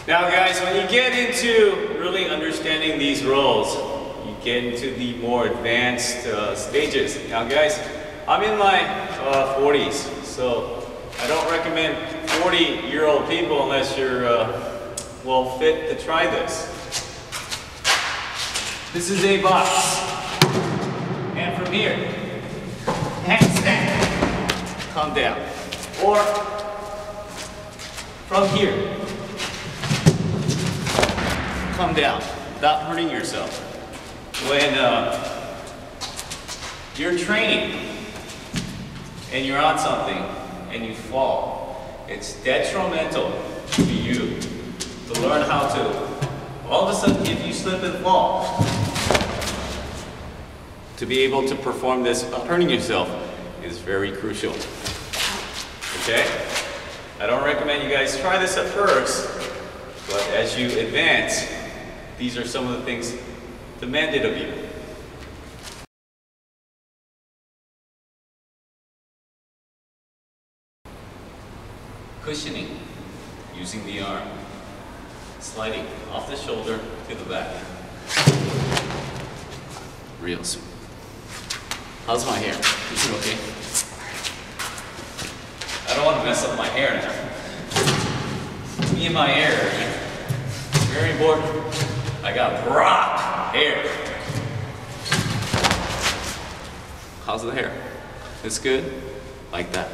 Now guys, when you get into really understanding these roles, you get into the more advanced stages. Now guys, I'm in my 40s, so I don't recommend 40-year-old people unless you're well fit to try this. This is a box, and from here, handstand, come down, or from here, come down without hurting yourself. When you're training and you're on something and you fall, it's detrimental to you to learn how to, all of a sudden if you slip and fall, to be able to perform this without hurting yourself is very crucial. Okay? I don't recommend you guys try this at first, but as you advance, these are some of the things demanded of you. Cushioning, using the arm, sliding off the shoulder to the back. Real smooth. How's my hair? Is it okay? I don't want to mess up my hair now. Me and my hair, very important. I got broad hair. How's the hair? It's good? Like that.